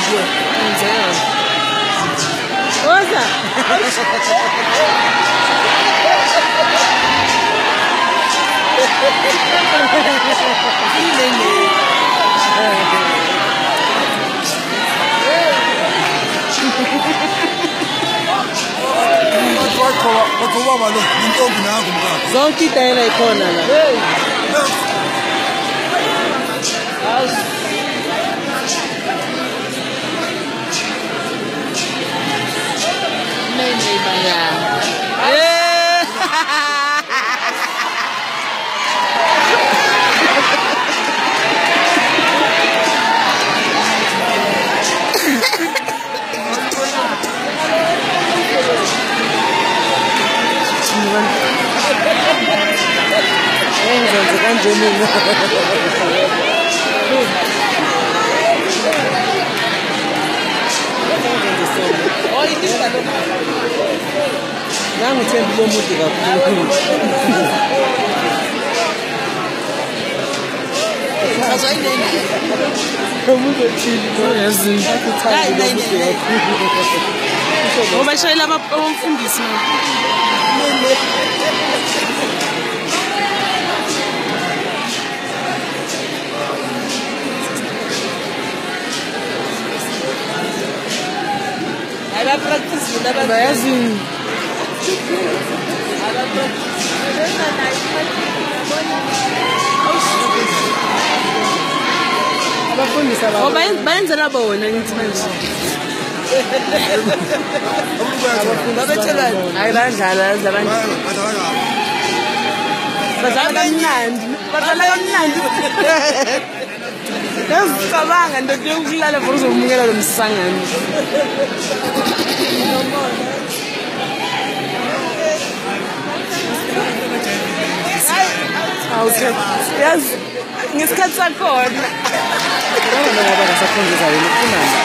video. What's that? Zonke itayela ikhona la. Nene baya. Bayenzela bona ngithi manje. Babethelana. Hayi badlala zabanye. Badlala kamnandi. Badlala kamnandi. Yasicabanga into yokulala for uzomukela lo msangano. Okay. Yes. Ngesikhathi sakhona.